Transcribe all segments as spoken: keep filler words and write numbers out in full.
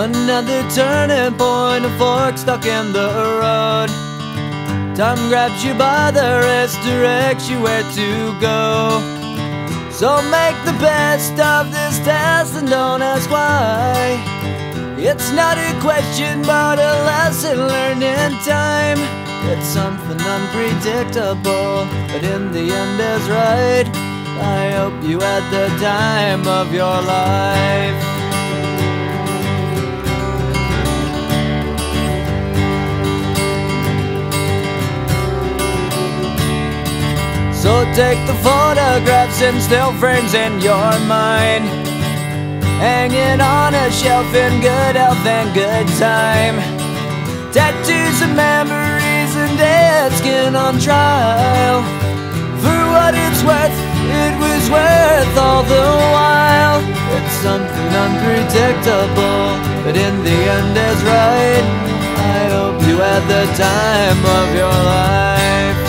Another turning point, a fork stuck in the road. Time grabs you by the wrist, directs you where to go. So make the best of this test and don't ask why. It's not a question but a lesson learned in time. It's something unpredictable, but in the end is right. I hope you had the time of your life. So take the photographs and still frames in your mind, hanging on a shelf in good health and good time. Tattoos of memories and dead skin on trial. For what it's worth, it was worth all the while. It's something unpredictable, but in the end is right. I hope you had the time of your life.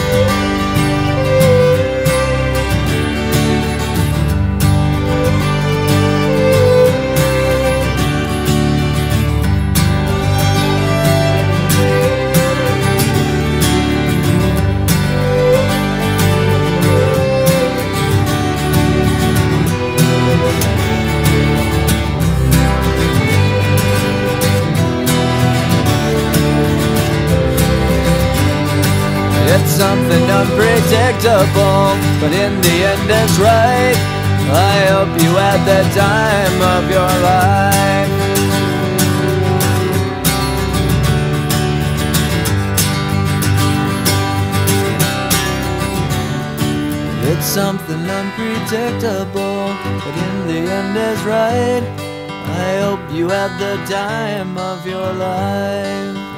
It's something unpredictable, but in the end it's right. I hope you had the time of your life. It's something unpredictable, but in the end is right. I hope you had the time of your life.